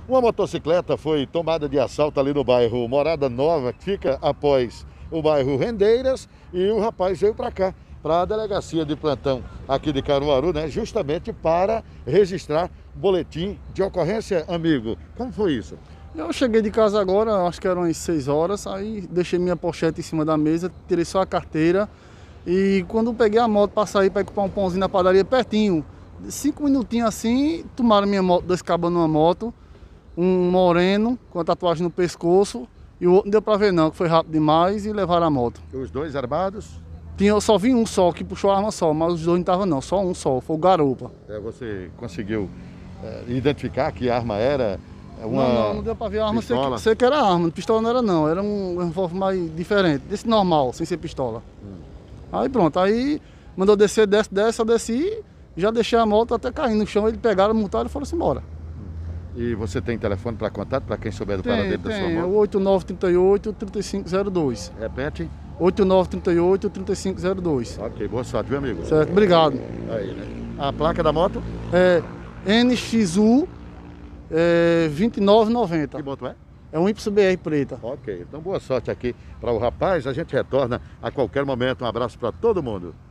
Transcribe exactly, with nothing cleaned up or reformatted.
Uma motocicleta foi tomada de assalto ali no bairro Morada Nova, que fica após o bairro Rendeiras, e o rapaz veio para cá, para a delegacia de plantão aqui de Caruaru, né, justamente para registrar boletim de ocorrência. Amigo, como foi isso? Eu cheguei de casa agora, acho que eram umas seis horas, aí deixei minha pochete em cima da mesa, tirei só a carteira, e quando eu peguei a moto para sair para comprar um pãozinho na padaria pertinho, cinco minutinhos assim, tomaram minha moto, dois cabos numa moto, um moreno com a tatuagem no pescoço, e o outro não deu para ver não, que foi rápido demais, e levaram a moto. Os dois armados? Tinha, eu só vi um só, que puxou a arma só, mas os dois não estavam não, só um só, foi o garupa. É, você conseguiu é, identificar que arma era? Uma não, não, não deu para ver a arma, sei que, pistola? sei que era arma, pistola não era não, era um revólver mais diferente, desse normal, sem ser pistola. Hum. Aí pronto, aí mandou descer, desce, desce, eu desci, já deixei a moto até cair no chão, eles pegaram, multaram e foram-se embora. E você tem telefone para contato, para quem souber do tem, paradeiro da sua moto? oito nove três oito, três cinco zero dois. Repete. oito nove três oito, três cinco zero dois. Ok, boa sorte, viu, amigo? Certo, obrigado. Aí, né? A placa da moto? É N X U é, vinte e nove noventa. Que moto é? É um Y B R preta. Ok, então boa sorte aqui para o rapaz. A gente retorna a qualquer momento. Um abraço para todo mundo.